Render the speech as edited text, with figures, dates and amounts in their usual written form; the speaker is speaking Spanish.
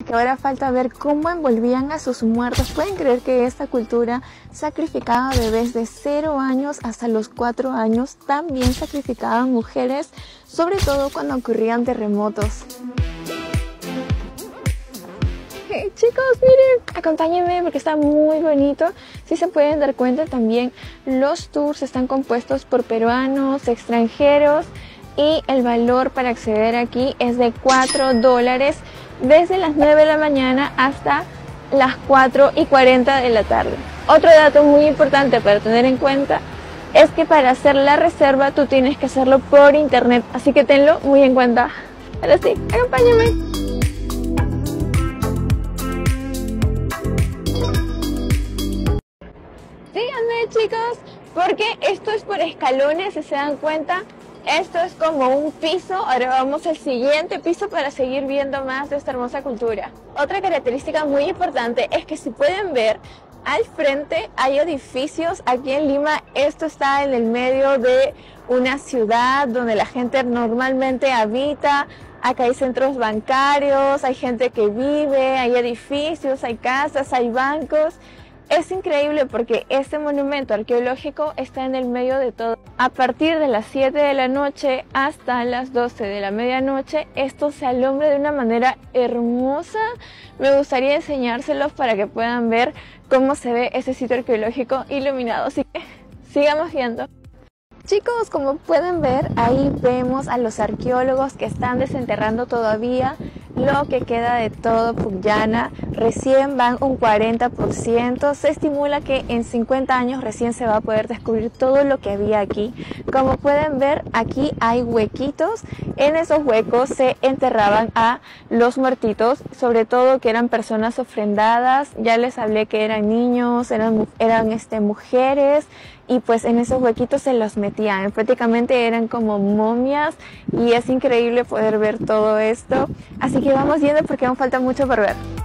que ahora falta ver cómo envolvían a sus muertos. ¿Pueden creer que esta cultura sacrificaba bebés de 0 años hasta los 4 años? También sacrificaban mujeres, sobre todo cuando ocurrían terremotos. Hey, chicos, miren, acompáñenme porque está muy bonito. Si se pueden dar cuenta, también los tours están compuestos por peruanos, extranjeros, y el valor para acceder aquí es de $4 desde las 9 de la mañana hasta las 4:40 de la tarde. Otro dato muy importante para tener en cuenta es que para hacer la reserva tú tienes que hacerlo por internet, así que tenlo muy en cuenta. Ahora sí, acompáñame. Síganme, chicos, porque esto es por escalones, si se dan cuenta. Esto es como un piso, ahora vamos al siguiente piso para seguir viendo más de esta hermosa cultura. Otra característica muy importante es que si pueden ver, al frente hay edificios. Aquí en Lima esto está en el medio de una ciudad donde la gente normalmente habita. Acá hay centros bancarios, hay gente que vive, hay edificios, hay casas, hay bancos. Es increíble porque este monumento arqueológico está en el medio de todo. A partir de las 7 de la noche hasta las 12 de la medianoche, esto se alumbra de una manera hermosa. Me gustaría enseñárselos para que puedan ver cómo se ve ese sitio arqueológico iluminado. Así que sigamos viendo. Chicos, como pueden ver, ahí vemos a los arqueólogos que están desenterrando todavía lo que queda de todo Pucllana. Recién van un 40%. Se estimula que en 50 años recién se va a poder descubrir todo lo que había aquí. Como pueden ver, aquí hay huequitos. En esos huecos se enterraban a los muertitos, sobre todo que eran personas ofrendadas. Ya les hablé que eran niños, eran mujeres. Y pues en esos huequitos se los metían, prácticamente eran como momias y es increíble poder ver todo esto. Así que vamos viendo porque aún falta mucho por ver.